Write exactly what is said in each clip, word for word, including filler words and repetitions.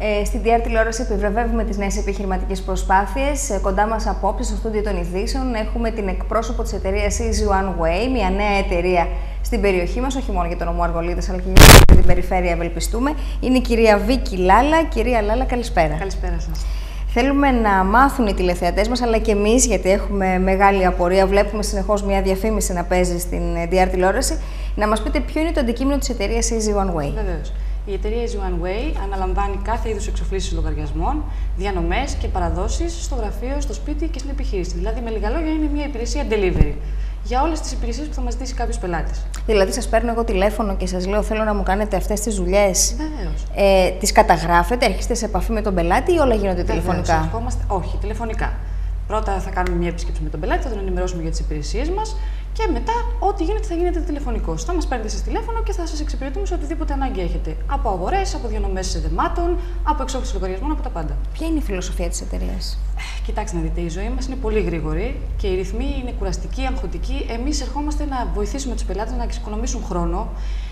Ε, στην ντι αρ τηλεόραση επιβραβεύουμε τις νέες επιχειρηματικές προσπάθειες. Ε, κοντά μας απόψε, στο στούντιο των ειδήσεων, έχουμε την εκπρόσωπο της εταιρείας Easy One Way, μια νέα εταιρεία στην περιοχή μας, όχι μόνο για τον νομό Αργολίδας, αλλά και για την περιφέρεια, ευελπιστούμε. Είναι η κυρία Βίκη Λάλα. Κυρία Λάλα, καλησπέρα. Καλησπέρα σας. Θέλουμε να μάθουν οι τηλεθεατές μας, αλλά και εμείς, γιατί έχουμε μεγάλη απορία, βλέπουμε συνεχώς μια διαφήμιση να παίζει στην ντι αρ τηλεόραση, να μας πείτε ποιο είναι το αντικείμενο της εταιρείας Easy One Way. Βεβαίως. Η εταιρεία Easy One Way αναλαμβάνει κάθε είδους εξοφλήσεις λογαριασμών, διανομές και παραδόσεις στο γραφείο, στο σπίτι και στην επιχείρηση. Δηλαδή, με λίγα λόγια, είναι μια υπηρεσία delivery για όλες τις υπηρεσίες που θα μας ζητήσει κάποιος πελάτης. Δηλαδή, σας παίρνω εγώ τηλέφωνο και σας λέω: θέλω να μου κάνετε αυτές τις δουλειές. Βεβαίως. Ε, τις καταγράφετε, έρχεστε σε επαφή με τον πελάτη ή όλα γίνονται Βεβαίως, τηλεφωνικά? ερχόμαστε, όχι, τηλεφωνικά. Πρώτα θα κάνουμε μια επίσκεψη με τον πελάτη, θα τον ενημερώσουμε για τις υπηρεσίες μας και μετά ό,τι γίνεται θα γίνεται τηλεφωνικώς. Θα μας παίρνετε εσείς τηλέφωνο και θα σας εξυπηρετούμε σε οτιδήποτε ανάγκη έχετε. Από αγορές, από διανομές δεμάτων, από εξόφληση λογαριασμών, από τα πάντα. Ποια είναι η φιλοσοφία της εταιρείας? Κοιτάξτε να δείτε, η ζωή μας είναι πολύ γρήγορη και οι ρυθμοί είναι κουραστικοί, αγχωτικοί. Εμείς ερχόμαστε να βοηθήσουμε τους πελάτες να εξοικονομήσουν χρόνο,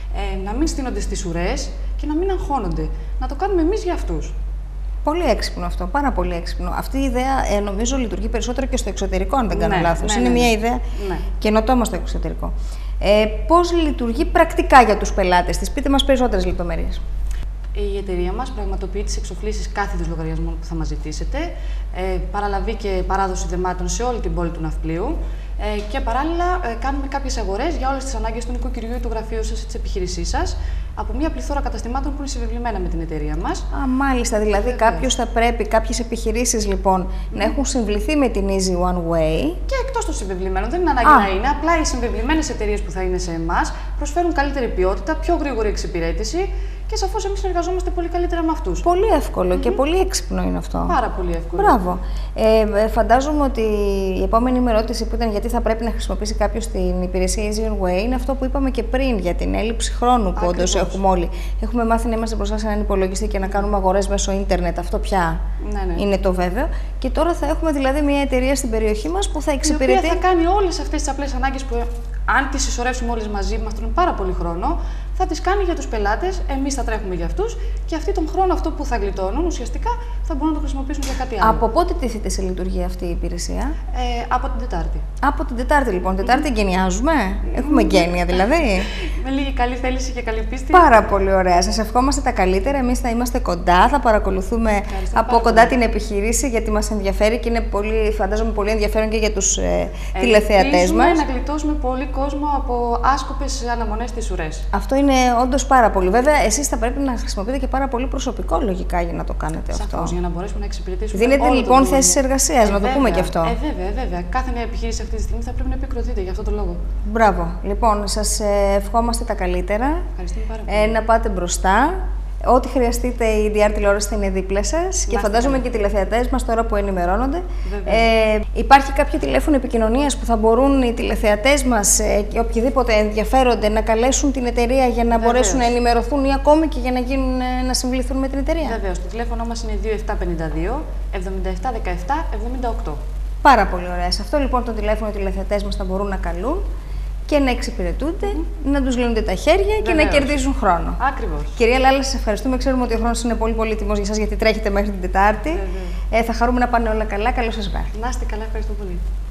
να μην στείνονται στις ουρές και να μην αγχώνονται. Να το κάνουμε εμείς για αυτούς. Πολύ έξυπνο αυτό, πάρα πολύ έξυπνο. Αυτή η ιδέα ε, νομίζω λειτουργεί περισσότερο και στο εξωτερικό, αν δεν κάνω ναι, λάθος. Ναι, είναι ναι, μια ναι. ιδέα ναι. καινοτόμα στο εξωτερικό. Ε, πώς λειτουργεί πρακτικά για τους πελάτες της? Πείτε μας περισσότερες λεπτομέρειες. Η εταιρεία μας πραγματοποιεί τις εξοφλήσεις κάθε είδους λογαριασμών που θα μας ζητήσετε, ε, παραλαβή και παράδοση δεμάτων σε όλη την πόλη του Ναυπλίου ε, και παράλληλα ε, κάνουμε κάποιες αγορές για όλες τις ανάγκες του νοικοκυριού ή του γραφείου σας ή της επιχείρησής σας από μια πληθώρα καταστημάτων που είναι συμβεβλημένα με την εταιρεία μας. Α, μάλιστα. Δηλαδή, κάποιος θα πρέπει, κάποιες επιχειρήσεις λοιπόν, mm. να έχουν συμβληθεί με την Easy One Way. Και εκτός των συμβεβλημένων, δεν είναι ανάγκη Α. να είναι. Απλά οι συμβεβλημένες εταιρείες που θα είναι σε εμάς προσφέρουν καλύτερη ποιότητα, πιο γρήγορη εξυπηρέτηση. Και σαφώς εμείς συνεργαζόμαστε πολύ καλύτερα με αυτούς. Πολύ εύκολο mm-hmm. και πολύ έξυπνο είναι αυτό. Πάρα πολύ εύκολο. Μπράβο. Ε, φαντάζομαι ότι η επόμενη με ερώτηση που ήταν γιατί θα πρέπει να χρησιμοποιήσει κάποιος την υπηρεσία Easy One Way είναι αυτό που είπαμε και πριν για την έλλειψη χρόνου που όντως έχουμε όλοι. Έχουμε μάθει να είμαστε μπροστά σε έναν υπολογιστή και να κάνουμε αγορές μέσω ίντερνετ. Αυτό πια ναι, ναι. είναι το βέβαιο. Και τώρα θα έχουμε δηλαδή μια εταιρεία στην περιοχή μας που θα εξυπηρετεί. Η οποία θα κάνει όλες αυτές τις απλές ανάγκες που, αν τις συσσωρεύσουμε όλες μαζί, μας τρώνε πάρα πολύ χρόνο. Θα τις κάνει για τους πελάτες, εμείς θα τρέχουμε για αυτούς και αυτοί τον χρόνο αυτό που θα γλιτώνουν ουσιαστικά θα μπορούν να το χρησιμοποιήσουν για κάτι άλλο. Από πότε τίθεται σε λειτουργία αυτή η υπηρεσία? Ε, από την Τετάρτη. Από την Τετάρτη λοιπόν. Τετάρτη mm. εγκαινιάζουμε. Mm. Έχουμε γένεια δηλαδή. Με λίγη καλή θέληση και καλή πίστη. Πάρα πολύ ωραία. Σας ευχόμαστε τα καλύτερα. Εμείς θα είμαστε κοντά, θα παρακολουθούμε Ευχαριστώ από κοντά πολύ. την επιχειρήση γιατί μας ενδιαφέρει και είναι πολύ, φαντάζομαι πολύ ενδιαφέρον και για τους ε, τηλεθεατές μας. να γλιτώσουμε πολύ κόσμο από άσκοπες αναμονές στις ουρές. Αυτό είναι όντως πάρα πολύ. Βέβαια, εσείς θα πρέπει να χρησιμοποιείτε και πάρα πολύ προσωπικό λογικά για να το κάνετε Σαφώς, αυτό. Για να μπορέσουμε να εξυπηρετήσουμε. Δίνετε όλο λοιπόν τον θέσεις εργασίας, ε, να το βέβαια, πούμε και αυτό. Ε, βέβαια, βέβαια. Κάθε νέα επιχείρηση αυτή τη στιγμή θα πρέπει να επικροτείται για αυτό το λόγο. Μπράβο. Λοιπόν, σας ευχόμαστε τα καλύτερα. Ευχαριστούμε πάρα πολύ. Ε, να πάτε μπροστά. Ό,τι χρειαστείτε, η ντι αρ τηλεόραση θα είναι δίπλα σας και φαντάζομαι και οι τηλεθεατές μας τώρα που ενημερώνονται. Ε, υπάρχει κάποιο τηλέφωνο επικοινωνίας που θα μπορούν οι τηλεθεατές μας ε, και οποιοδήποτε ενδιαφέρονται να καλέσουν την εταιρεία για να Βεβαίως. μπορέσουν να ενημερωθούν ή ακόμη και για να, γίνουν, να συμβληθούν με την εταιρεία? Βεβαίως. Το τηλέφωνο μας είναι δύο επτά πέντε δύο εβδομήντα επτά δεκαεπτά εβδομήντα οκτώ. Πάρα πολύ ωραία. Σε αυτό λοιπόν το τηλέφωνο οι τηλεθεατές μας θα μπορούν να καλούν και να εξυπηρετούνται, mm. να τους λύνονται τα χέρια Βεβαίως. και να κερδίζουν χρόνο. Ακριβώς. Κυρία Λάλα, σας ευχαριστούμε. Ξέρουμε ότι ο χρόνος είναι πολύ πολύτιμος για σας γιατί τρέχετε μέχρι την Τετάρτη. Ε, θα χαρούμε να πάνε όλα καλά. Καλό σας βράδυ. Να είστε καλά, ευχαριστώ πολύ.